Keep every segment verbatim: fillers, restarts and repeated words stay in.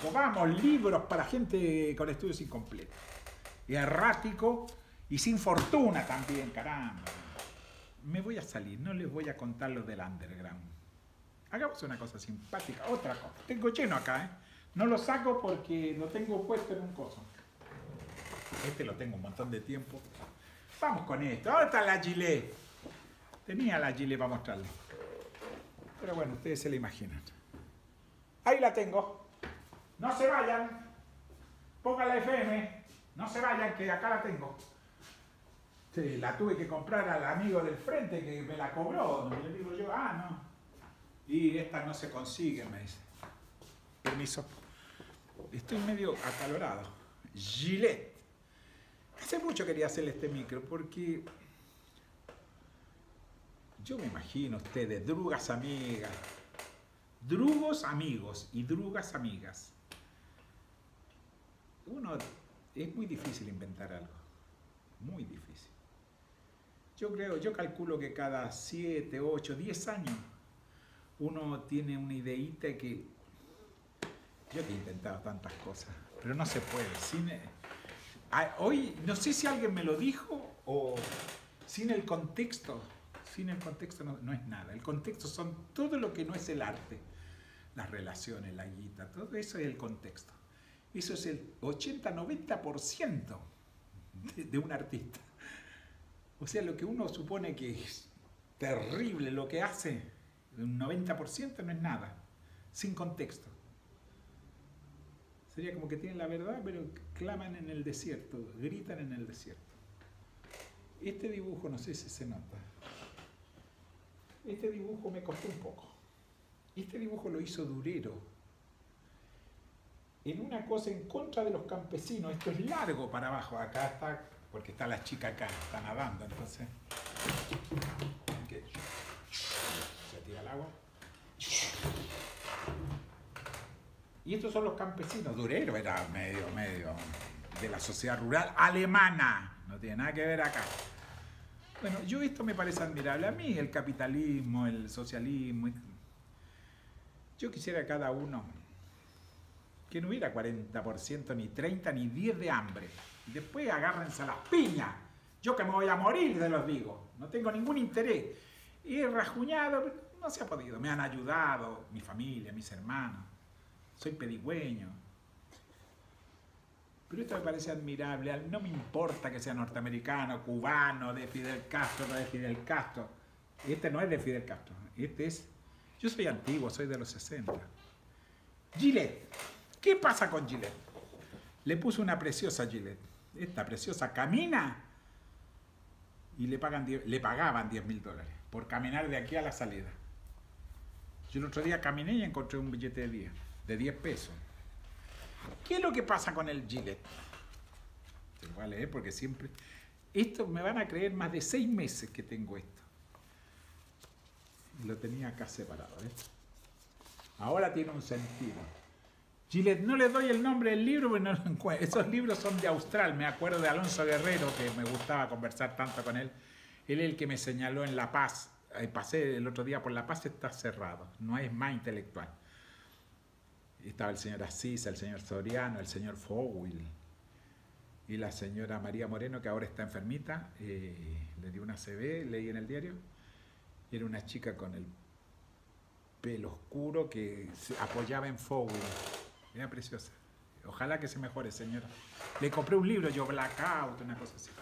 Pongamos libros para gente con estudios incompletos. Y errático y sin fortuna también, caramba. Me voy a salir, no les voy a contar lo del underground. Hagamos una cosa simpática, otra cosa. Tengo lleno acá, ¿eh? No lo saco porque lo tengo puesto en un coso. Este lo tengo un montón de tiempo. Vamos con esto. ¿Dónde está la Gillette? Tenía la Gillette para mostrarle. Pero bueno, ustedes se la imaginan. Ahí la tengo. No se vayan. Pongan la F M. No se vayan, que acá la tengo. Sí, la tuve que comprar al amigo del frente que me la cobró. Le digo yo, ah, no. Y esta no se consigue, me dice. Permiso. Estoy medio acalorado. Gillette. Hace mucho quería hacerle este micro porque yo me imagino ustedes, drugas amigas, drugos amigos y drugas amigas. Uno, es muy difícil inventar algo, muy difícil. Yo creo, yo calculo que cada siete, ocho, diez años uno tiene una ideita que yo he intentado tantas cosas, pero no se puede. Sin, hoy no sé si alguien me lo dijo o sin el contexto. Sin el contexto no, no es nada. El contexto son todo lo que no es el arte, las relaciones, la guita, todo eso es el contexto. Eso es el ochenta a noventa por ciento de, de un artista. O sea, lo que uno supone que es terrible lo que hace, un noventa por ciento no es nada, sin contexto. Sería como que tienen la verdad, pero claman en el desierto, gritan en el desierto. Este dibujo, no sé si se nota. Este dibujo me costó un poco. Este dibujo lo hizo Durero. En una cosa en contra de los campesinos. Esto es largo para abajo. Acá está, porque está la chica acá, está nadando. Entonces, se tira el agua. Y estos son los campesinos. Durero era medio, medio de la sociedad rural alemana. No tiene nada que ver acá. Bueno, yo esto me parece admirable. A mí el capitalismo, el socialismo. Yo quisiera cada uno que no hubiera cuarenta por ciento, ni treinta, ni diez de hambre. Y después agárrense a las piñas. Yo que me voy a morir, se los digo. No tengo ningún interés. Y he rajuñado, no se ha podido. Me han ayudado, mi familia, mis hermanos. Soy pedigüeño. Pero esto me parece admirable. No me importa que sea norteamericano, cubano, de Fidel Castro, no de Fidel Castro. Este no es de Fidel Castro. Este es... Yo soy antiguo, soy de los sesenta. Gillette. ¿Qué pasa con Gillette? Le puso una preciosa Gillette. Esta preciosa camina y le, pagan diez, le pagaban diez mil dólares por caminar de aquí a la salida. Yo el otro día caminé y encontré un billete de diez, de diez pesos. ¿Qué es lo que pasa con el Gillette? Te lo voy a leer porque siempre... Esto me van a creer más de seis meses que tengo esto. Lo tenía acá separado, ¿eh? Ahora tiene un sentido. Gillette, no le doy el nombre del libro, pero no lo encuentro. Esos libros son de Austral. Me acuerdo de Alonso Guerrero, que me gustaba conversar tanto con él. Él es el que me señaló en La Paz. Pasé el otro día por La Paz, está cerrado. No es más intelectual. Estaba el señor Asís, el señor Soriano, el señor Fowil y la señora María Moreno, que ahora está enfermita. Eh, le dio una C B, leí en el diario. Era una chica con el pelo oscuro que se apoyaba en Fowil. Era preciosa. Ojalá que se mejore, señora. Le compré un libro, yo, Blackout, una cosa así.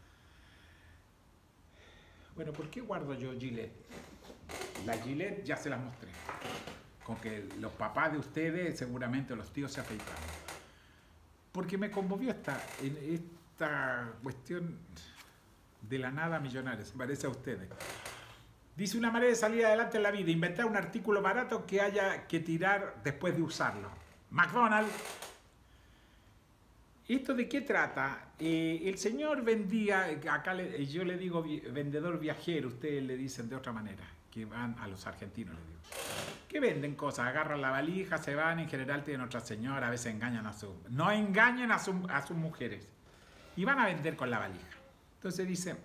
Bueno, ¿por qué guardo yo Gillette? La Gillette ya se las mostré. Con que los papás de ustedes, seguramente los tíos se afeitaron. Porque me conmovió esta, esta cuestión de la nada millonaria, se parece a ustedes. Dice, una manera de salir adelante en la vida, inventar un artículo barato que haya que tirar después de usarlo. McDonald's. ¿Esto de qué trata? Eh, el señor vendía, acá le, yo le digo vendedor viajero, ustedes le dicen de otra manera, que van a los argentinos, le digo. Que venden cosas, agarran la valija, se van, en general tienen otra señora, a veces engañan a su... No engañen a, su, a sus mujeres. Y van a vender con la valija. Entonces dice...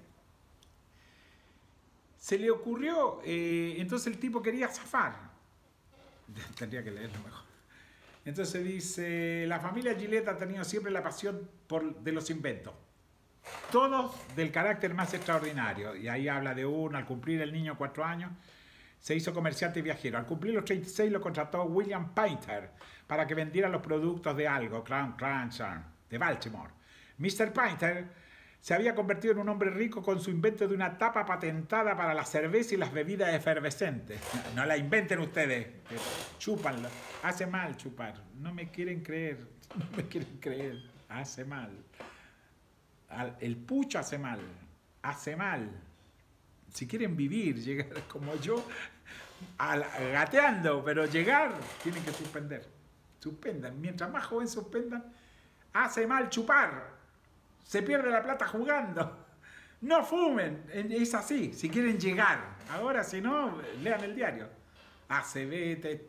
Se le ocurrió, eh, entonces el tipo quería zafar. Tendría que leerlo mejor. Entonces dice, la familia Gillette ha tenido siempre la pasión por, de los inventos. Todos del carácter más extraordinario. Y ahí habla de uno, al cumplir el niño cuatro años, se hizo comerciante y viajero. Al cumplir los treinta y seis lo contrató William Painter para que vendiera los productos de algo, Crown Crunch, de Baltimore. mister Painter se había convertido en un hombre rico con su invento de una tapa patentada para la cerveza y las bebidas efervescentes. No, no la inventen ustedes, chúpanla. Hace mal chupar. No me quieren creer, no me quieren creer. Hace mal. El pucho hace mal, hace mal. Si quieren vivir, llegar como yo, gateando, pero llegar, tienen que suspender. Suspendan. Mientras más joven suspendan, hace mal chupar. Se pierde la plata jugando. No fumen. Es así, si quieren llegar. Ahora, si no, lean el diario. A C B, te...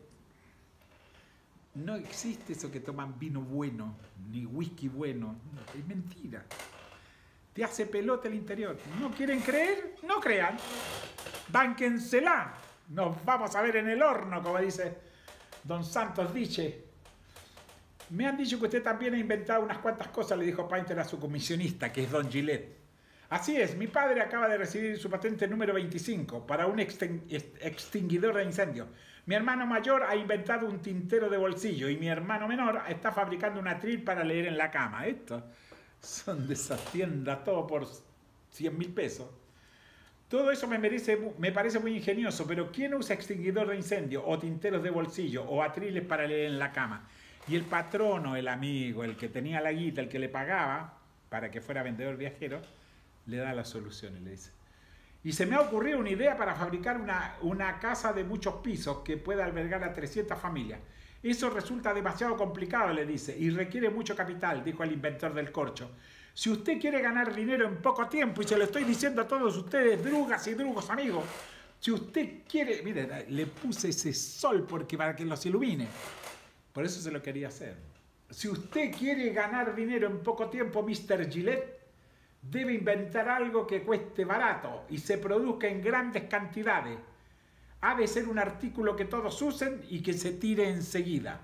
No existe eso que toman vino bueno, ni whisky bueno. Es mentira. Te hace pelota el interior. ¿No quieren creer? No crean. Bánquensela. Nos vamos a ver en el horno, como dice don Santos Diche. Me han dicho que usted también ha inventado unas cuantas cosas, le dijo Painter a su comisionista, que es don Gillette. Así es, mi padre acaba de recibir su patente número veinticinco para un extinguidor de incendios. Mi hermano mayor ha inventado un tintero de bolsillo y mi hermano menor está fabricando un atril para leer en la cama. Esto son de esas tiendas, todo por cien mil pesos. Todo eso me, merece, me parece muy ingenioso, pero ¿quién usa extinguidor de incendio o tinteros de bolsillo o atriles para leer en la cama? Y el patrono, el amigo, el que tenía la guita, el que le pagaba para que fuera vendedor viajero, le da las soluciones, le dice. Y se me ha ocurrido una idea para fabricar una, una casa de muchos pisos que pueda albergar a trescientas familias. Eso resulta demasiado complicado, le dice, y requiere mucho capital, dijo el inventor del corcho. Si usted quiere ganar dinero en poco tiempo, y se lo estoy diciendo a todos ustedes, drugas y drugos amigos, si usted quiere, miren, le puse ese sol porque para que los ilumine, por eso se lo quería hacer. Si usted quiere ganar dinero en poco tiempo, mister Gillette, debe inventar algo que cueste barato y se produzca en grandes cantidades. Ha de ser un artículo que todos usen y que se tire enseguida.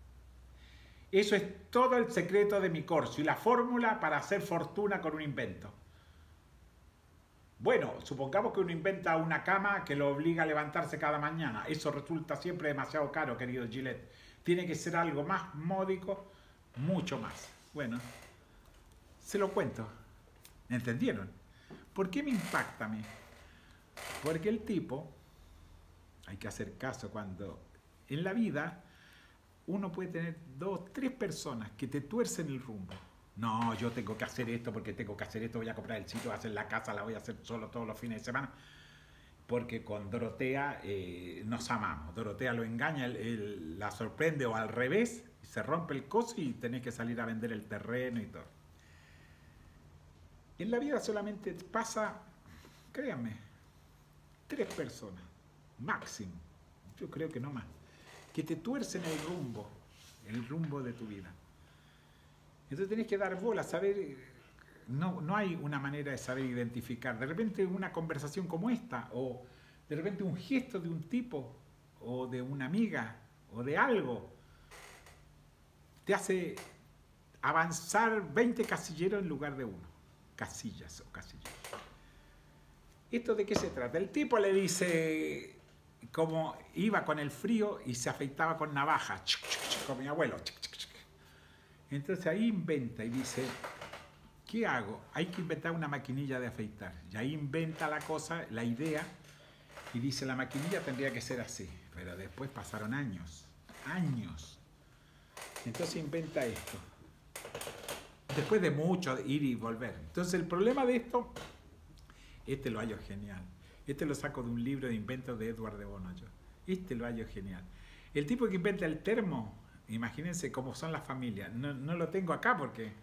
Eso es todo el secreto de mi corso y la fórmula para hacer fortuna con un invento. Bueno, supongamos que uno inventa una cama que lo obliga a levantarse cada mañana. Eso resulta siempre demasiado caro, querido Gillette. Tiene que ser algo más módico, mucho más. Bueno, se lo cuento. ¿Entendieron? ¿Por qué me impacta a mí? Porque el tipo, hay que hacer caso cuando en la vida uno puede tener dos, tres personas que te tuercen el rumbo. No, yo tengo que hacer esto porque tengo que hacer esto, voy a comprar el sitio, voy a hacer la casa, la voy a hacer solo todos los fines de semana. Porque con Dorotea eh, nos amamos. Dorotea lo engaña, él, él la sorprende o al revés, y se rompe el coso y tenés que salir a vender el terreno y todo. En la vida solamente pasa, créanme, tres personas, máximo, yo creo que no más, que te tuercen el rumbo, el rumbo de tu vida. Entonces tenés que dar bola, saber, no, no hay una manera de saber identificar. De repente una conversación como esta, o de repente un gesto de un tipo, o de una amiga, o de algo, te hace avanzar veinte casilleros en lugar de uno. Casillas o casillas. ¿Esto de qué se trata? El tipo le dice, como iba con el frío y se afeitaba con navaja, con mi abuelo. Entonces ahí inventa y dice, ¿qué hago? Hay que inventar una maquinilla de afeitar. Y ahí inventa la cosa, la idea, y dice, la maquinilla tendría que ser así. Pero después pasaron años, años. Entonces inventa esto. Después de mucho ir y volver. Entonces el problema de esto, este lo hallo genial. Este lo saco de un libro de inventos de Edward de Bono. Este lo hallo genial. El tipo que inventa el termo, imagínense cómo son las familias. No, no lo tengo acá porque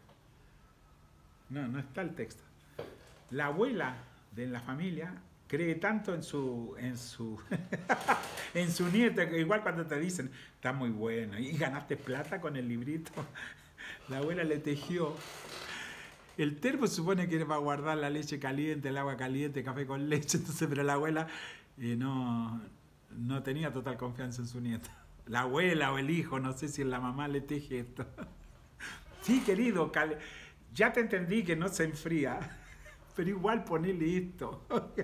no, no está el texto. La abuela de la familia cree tanto en su en su en su nieto, igual cuando te dicen, está muy bueno, y ganaste plata con el librito. La abuela le tejió. El termo supone que va a guardar la leche caliente, el agua caliente, café con leche, entonces, pero la abuela eh, no, no tenía total confianza en su nieta. la abuela o el hijo, no sé si la mamá le teje esto. Sí, querido, ya te entendí que no se enfría, pero igual ponele esto.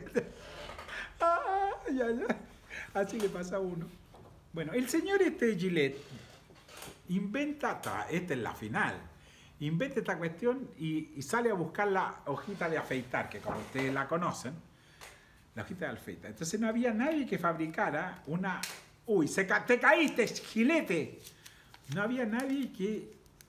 Ay, ay, ay. Así le pasa a uno. Bueno, el señor este Gillette inventa, esta es la final, inventa esta cuestión y, y sale a buscar la hojita de afeitar, que como ustedes la conocen, la hojita de afeitar. Entonces no había nadie que fabricara una... Uy, se ca... te caíste, Gilete. No había nadie que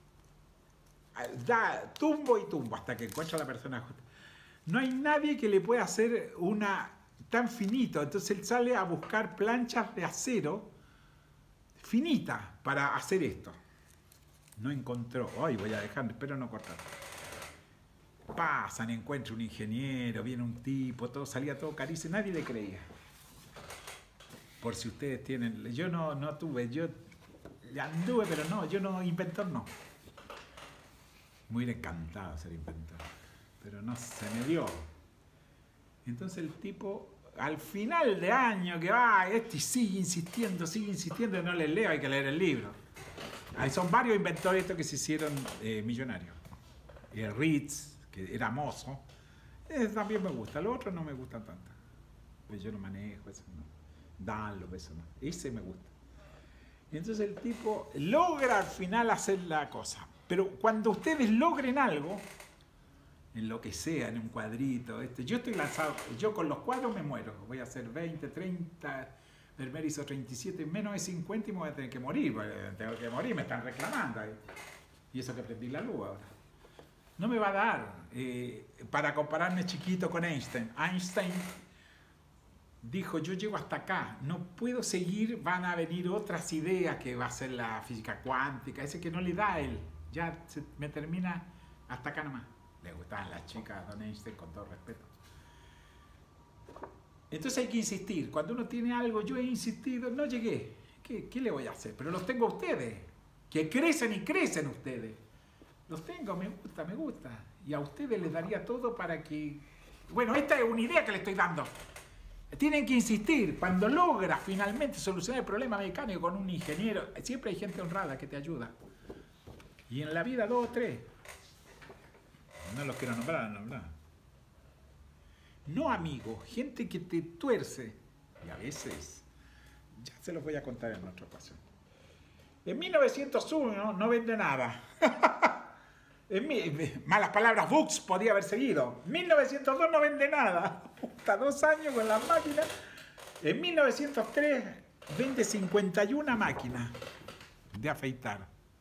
da tumbo y tumbo hasta que encuentra a la persona justa. No hay nadie que le pueda hacer una tan finito. Entonces él sale a buscar planchas de acero finitas para hacer esto. No encontró. Ay, voy a dejar, espero no cortar. Pasan, encuentra un ingeniero, viene un tipo, todo salía todo carísimo, nadie le creía. Por si ustedes tienen... Yo no, no tuve, yo anduve, pero no, yo no, inventor no. Me hubiera encantado ser inventor, pero no se me dio. Entonces el tipo, al final de año, que va, este sigue insistiendo, sigue insistiendo, no les leo, hay que leer el libro. Ahí son varios inventores estos que se hicieron eh, millonarios. El Ritz, que era mozo, eh, también me gusta, los otros no me gustan tanto. Pues yo no manejo, eso no. Dunlop, eso no. Ese me gusta. Y entonces el tipo logra al final hacer la cosa. Pero cuando ustedes logren algo, en lo que sea, en un cuadrito, este, yo estoy lanzado, yo con los cuadros me muero. Voy a hacer veinte, treinta, Vermeer hizo treinta y siete, menos de cincuenta y me voy a tener que morir. Tengo que morir, me están reclamando ahí. Y eso que prendí la luz ahora. No me va a dar eh, para compararme chiquito con Einstein. Einstein dijo, yo llego hasta acá, no puedo seguir, van a venir otras ideas que va a ser la física cuántica, ese que no le da a él. Ya se, me termina hasta acá nomás. Le gustaban las chicas a Don Einstein, con todo respeto. Entonces hay que insistir. Cuando uno tiene algo, yo he insistido, no llegué. ¿Qué, qué le voy a hacer? Pero los tengo a ustedes, que crecen y crecen ustedes. Los tengo, me gusta, me gusta. Y a ustedes les daría todo para que... Bueno, esta es una idea que le estoy dando. Tienen que insistir. Cuando logras finalmente solucionar el problema mecánico con un ingeniero, siempre hay gente honrada que te ayuda. Y en la vida dos o tres. No los quiero nombrar, nombrar. No amigos, gente que te tuerce. Y a veces, ya se los voy a contar en otra ocasión. En mil novecientos uno no vende nada. En mi, malas palabras, Books podía haber seguido. mil novecientos dos no vende nada. Hasta dos años con las máquinas. En mil novecientos tres vende cincuenta y una máquinas de afeitar.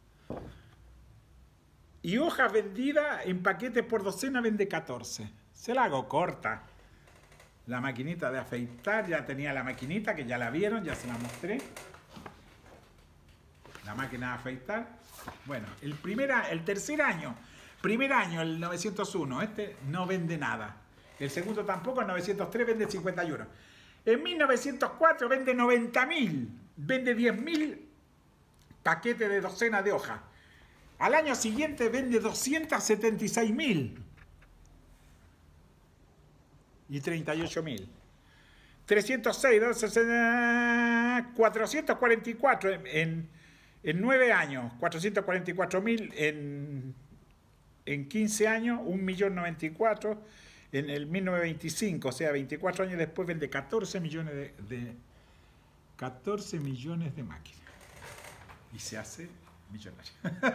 Y hojas vendidas en paquetes por docena vende catorce. Se la hago corta. La maquinita de afeitar, ya tenía la maquinita, que ya la vieron, ya se la mostré. La máquina de afeitar. Bueno, el, primer, el tercer año, primer año, el novecientos uno, este no vende nada. El segundo tampoco, el novecientos tres vende cincuenta y uno. En mil novecientos cuatro vende noventa mil, vende diez mil paquetes de docena de hojas. Al año siguiente vende doscientos setenta y seis mil y treinta y ocho mil. trescientos seis, cuatrocientos cuarenta y cuatro en, en, en nueve años, cuatrocientos cuarenta y cuatro mil en, en quince años, un millón noventa y cuatro en el mil novecientos veinticinco, o sea, veinticuatro años después vende catorce millones de, de catorce millones de máquinas y se hace millonario.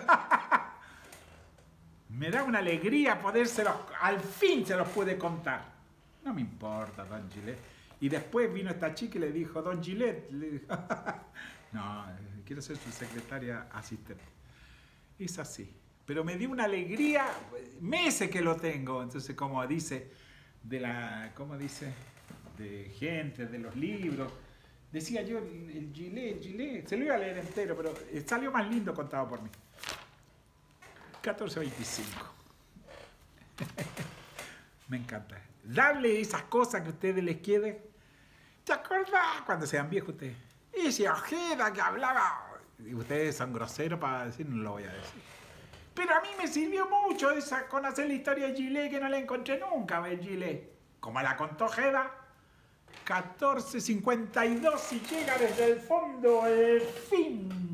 Me da una alegría podérselos, al fin se los puede contar. No me importa, Don Gillette. Y después vino esta chica y le dijo, Don Gillette, le dijo, no, quiero ser su secretaria asistente. Es así. Pero me dio una alegría, meses que lo tengo. Entonces, como dice, de la, ¿cómo dice? De gente, de los libros. Decía yo, el Gillette, el Gillette, se lo iba a leer entero, pero salió más lindo contado por mí. catorce veinticinco. Me encanta. Darle esas cosas que a ustedes les queden. ¿Te acordás cuando sean viejos ustedes? Ese Ojeda que hablaba. Y ustedes son groseros para decir, no lo voy a decir. Pero a mí me sirvió mucho esa, conocer la historia de Gillette, que no la encontré nunca, el Gillette. Como la contó Ojeda. catorce cincuenta y dos y llega desde el fondo el fin.